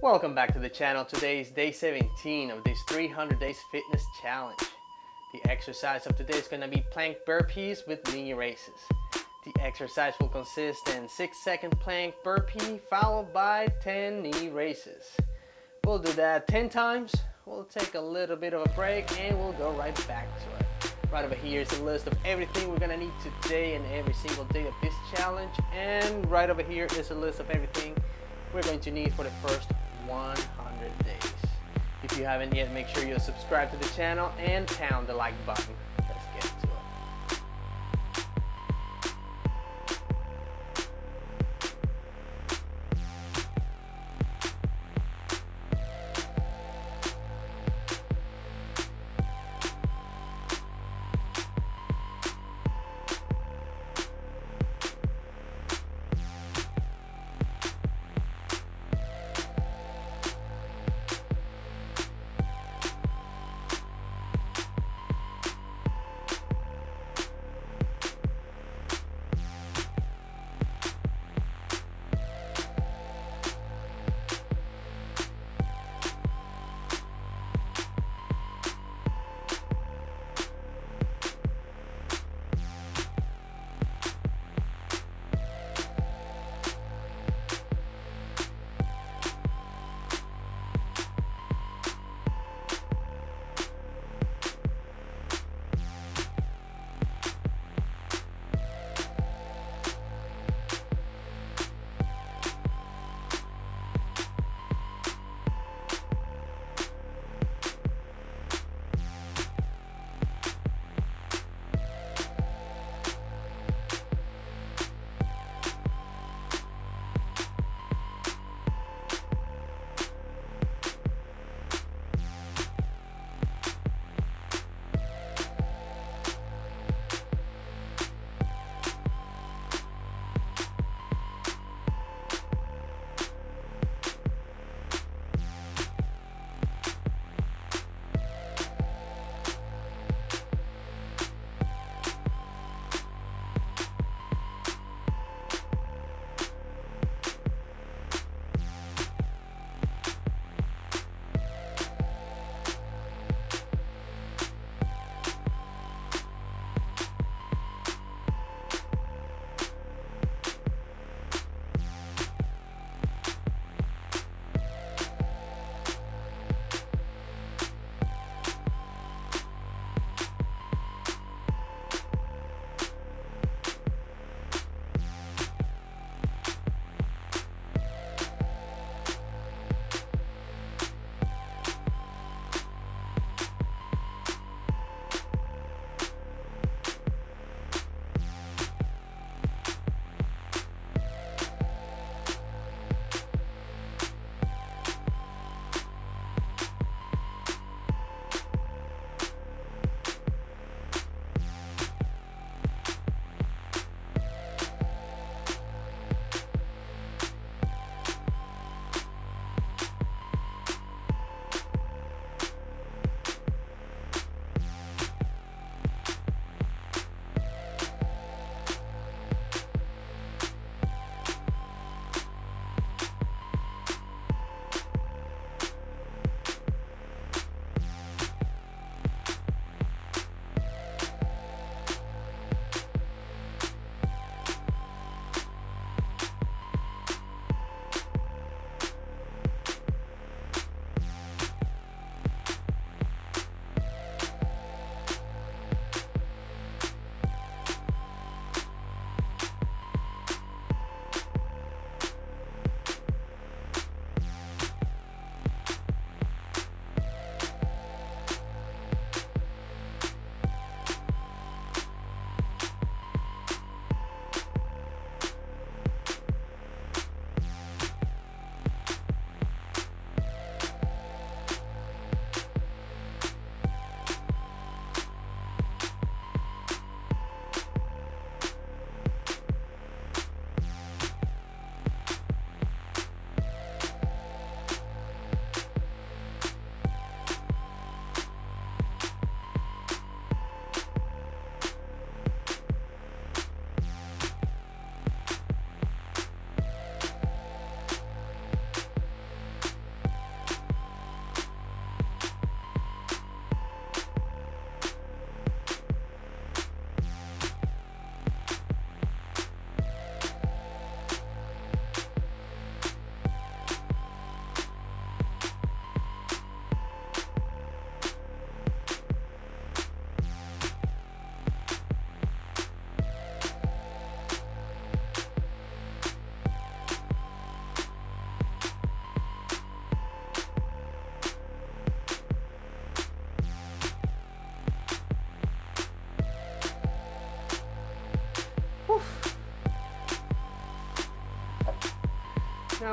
Welcome back to the channel. Today is day 17 of this 300 days fitness challenge. The exercise of today is going to be plank burpees with knee raises. The exercise will consist in 6-second plank burpee followed by 10 knee raises. We'll do that 10 times. We'll take a little bit of a break and we'll go right back to it. Right over here is a list of everything we're gonna need today and every single day of this challenge. And right over here is a list of everything we're going to need for the first 100 days. If you haven't yet, make sure you subscribe to the channel and pound the like button. Let's get to it.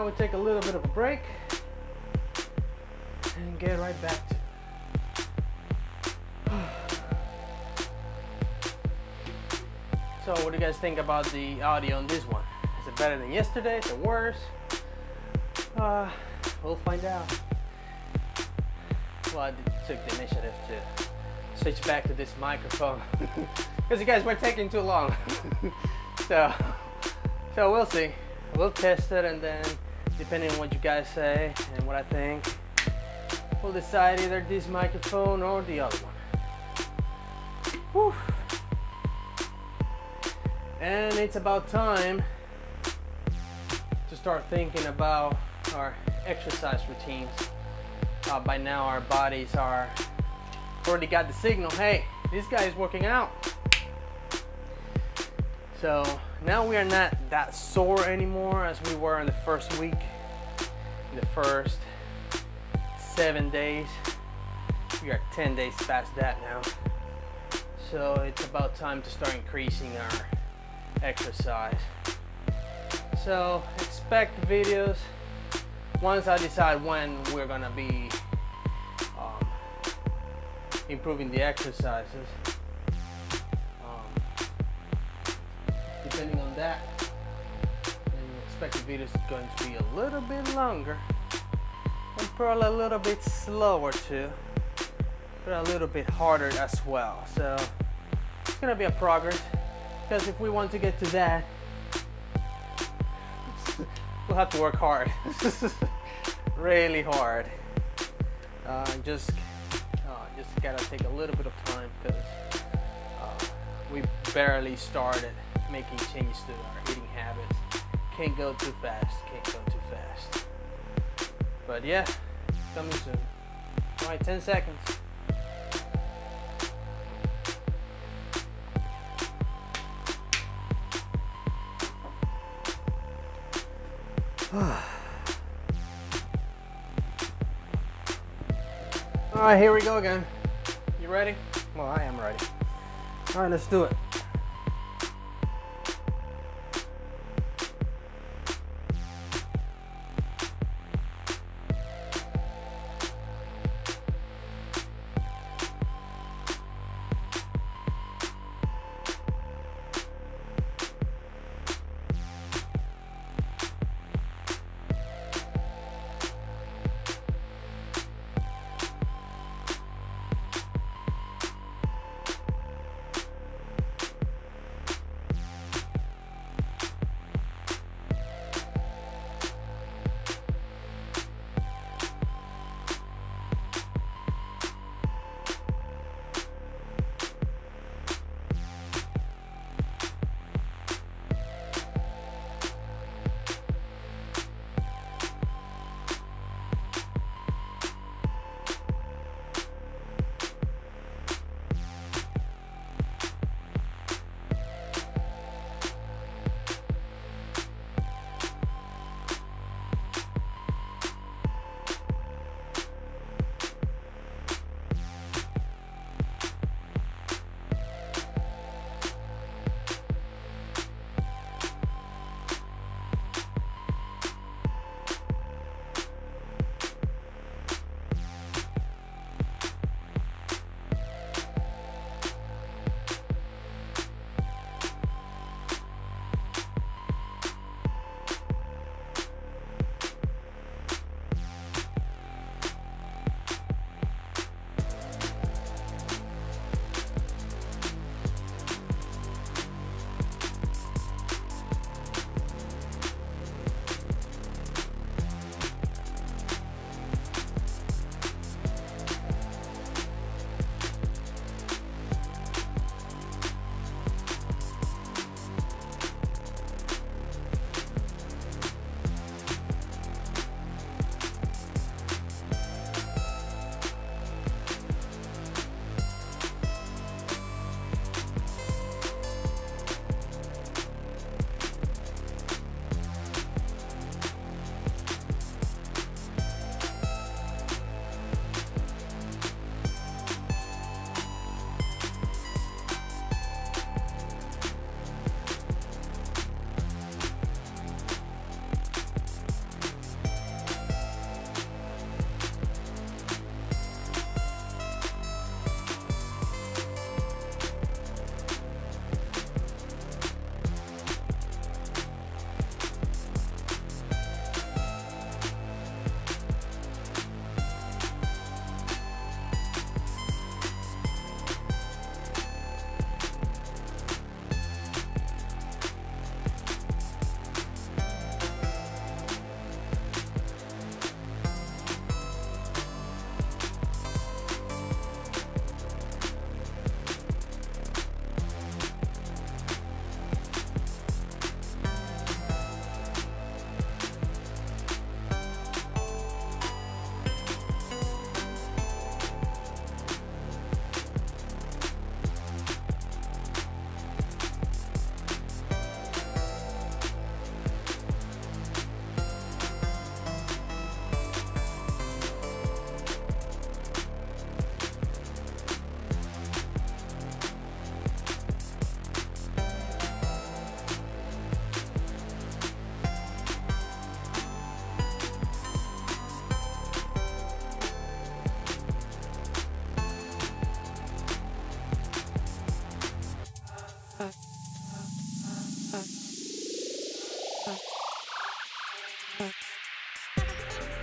we take a little bit of a break and get right back to it. So what do you guys think about the audio on this one? Is it better than yesterday? Is it worse? We'll find out. Well, I took the initiative to switch back to this microphone because you guys were taking too long. so we'll see. We'll test it, and then depending on what you guys say and what I think, we'll decide either this microphone or the other one. Whew. And it's about time to start thinking about our exercise routines. By now our bodies are already got the signal, hey, this guy is working out. So now we are not that sore anymore as we were in the first week, in the first 7 days. We are 10 days past that now. So it's about time to start increasing our exercise. So expect videos once I decide when we're gonna be improving the exercises. Depending on that, and expect the video is going to be a little bit longer and probably a little bit slower too, but a little bit harder as well. So it's gonna be a progress, because if we want to get to that, we'll have to work hard. Really hard. Just gotta take a little bit of time, because we barely started making changes to our eating habits. Can't go too fast. But yeah, coming soon. All right, 10 seconds. All right, here we go again. You ready? Well, I am ready. All right, let's do it.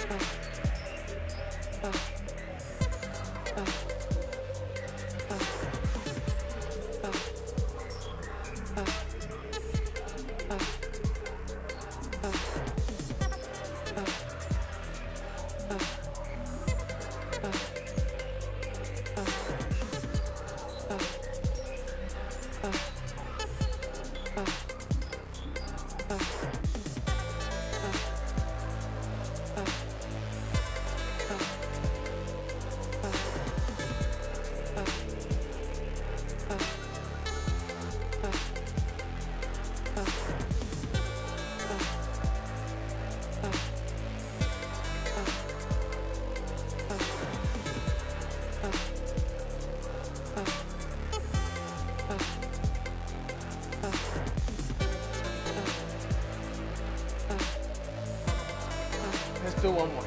Let's do one more.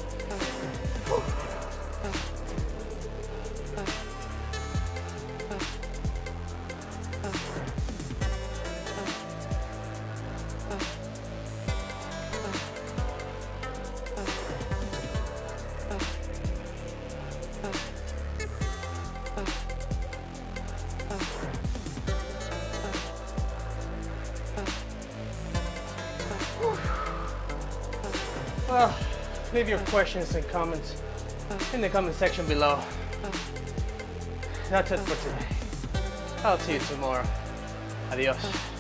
Well, leave your questions and comments in the comment section below. That's it for today. I'll see you tomorrow. Adios.